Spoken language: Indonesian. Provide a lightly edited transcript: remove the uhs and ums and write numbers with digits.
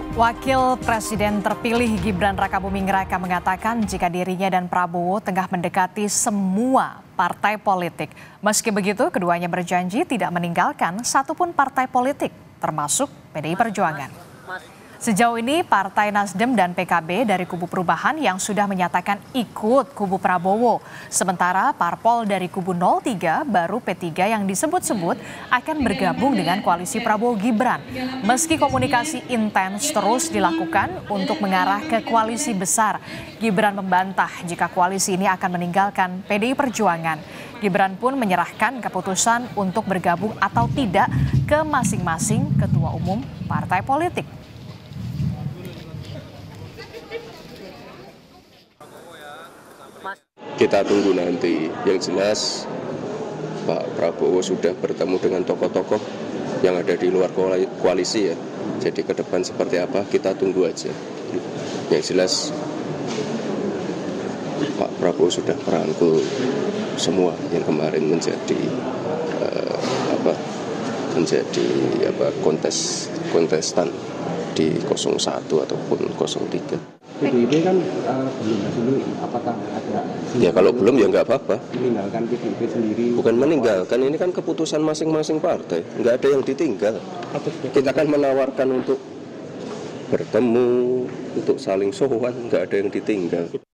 Wakil Presiden terpilih Gibran Rakabuming Raka mengatakan jika dirinya dan Prabowo tengah mendekati semua partai politik. Meski begitu, keduanya berjanji tidak meninggalkan satupun partai politik, termasuk PDI Perjuangan. Sejauh ini Partai Nasdem dan PKB dari kubu perubahan yang sudah menyatakan ikut kubu Prabowo. Sementara parpol dari kubu 03 baru P3 yang disebut-sebut akan bergabung dengan koalisi Prabowo Gibran. Meski komunikasi intens terus dilakukan untuk mengarah ke koalisi besar, Gibran membantah jika koalisi ini akan meninggalkan PDI Perjuangan. Gibran pun menyerahkan keputusan untuk bergabung atau tidak ke masing-masing ketua umum partai politik. Kita tunggu nanti. Yang jelas Pak Prabowo sudah bertemu dengan tokoh-tokoh yang ada di luar koalisi ya. Jadi ke depan seperti apa kita tunggu aja. Yang jelas Pak Prabowo sudah merangkul semua yang kemarin menjadi kontestan di 01 ataupun 03. PDIP kan belum hasil, apakah ada? Ya kalau belum ya nggak apa-apa. Meninggalkan PDIP sendiri. Bukan meninggalkan, ini kan keputusan masing-masing partai. Nggak ada yang ditinggal. Kita kan menawarkan untuk bertemu, untuk saling sowan, nggak ada yang ditinggal.